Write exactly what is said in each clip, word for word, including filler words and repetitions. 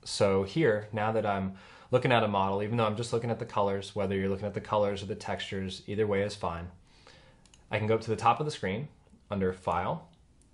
So here, now that I'm looking at a model, even though I'm just looking at the colors, whether you're looking at the colors or the textures, either way is fine. I can go up to the top of the screen under File,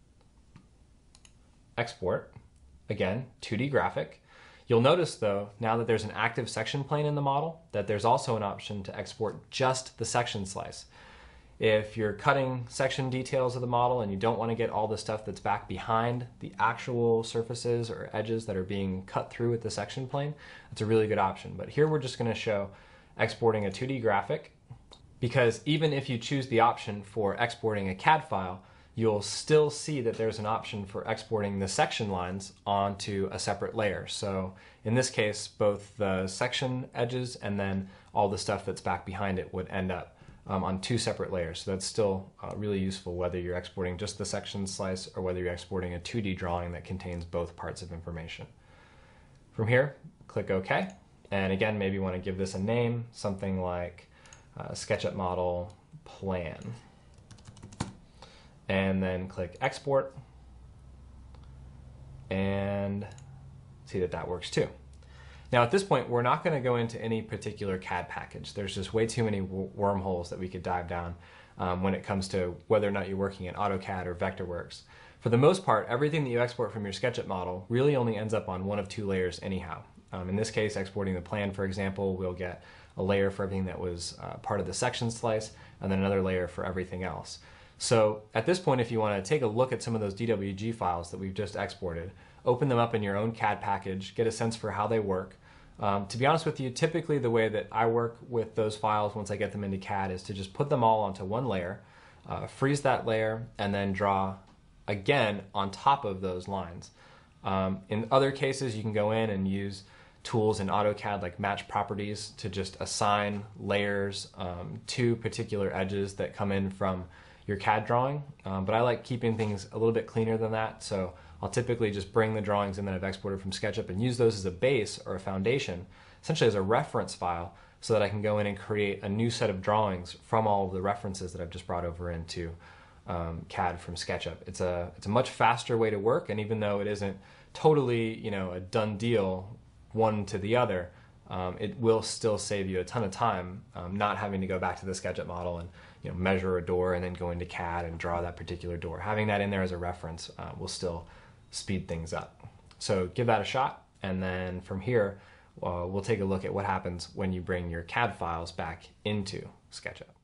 Export, again, two D graphic. You'll notice though, now that there's an active section plane in the model, that there's also an option to export just the section slice. If you're cutting section details of the model and you don't want to get all the stuff that's back behind the actual surfaces or edges that are being cut through with the section plane, it's a really good option. But here we're just going to show exporting a two D graphic, because even if you choose the option for exporting a C A D file, you'll still see that there's an option for exporting the section lines onto a separate layer. So in this case, both the section edges and then all the stuff that's back behind it would end up Um, on two separate layers. So that's still uh, really useful whether you're exporting just the section slice or whether you're exporting a two D drawing that contains both parts of information. From here, click OK. And again, maybe you want to give this a name, something like uh, SketchUp Model Plan. And then click Export and see that that works too. Now at this point, we're not going to go into any particular C A D package. There's just way too many wormholes that we could dive down um, when it comes to whether or not you're working in AutoCAD or Vectorworks. For the most part, everything that you export from your SketchUp model really only ends up on one of two layers anyhow. Um, in this case, exporting the plan, for example, we'll get a layer for everything that was uh, part of the section slice, and then another layer for everything else. So at this point, if you want to take a look at some of those D W G files that we've just exported, open them up in your own C A D package, get a sense for how they work. Um, to be honest with you, typically the way that I work with those files once I get them into C A D is to just put them all onto one layer, uh, freeze that layer, and then draw again on top of those lines. Um, in other cases, you can go in and use tools in AutoCAD like match properties to just assign layers um, to particular edges that come in from your C A D drawing, um, but I like keeping things a little bit cleaner than that, so I'll typically just bring the drawings in that I've exported from SketchUp and use those as a base or a foundation, essentially as a reference file, so that I can go in and create a new set of drawings from all of the references that I've just brought over into um, C A D from SketchUp. It's a, it's a much faster way to work, and even though it isn't totally, you know, a done deal one to the other, Um, it will still save you a ton of time um, not having to go back to the SketchUp model and you know, measure a door and then go into C A D and draw that particular door. Having that in there as a reference uh, will still speed things up. So give that a shot, and then from here uh, we'll take a look at what happens when you bring your C A D files back into SketchUp.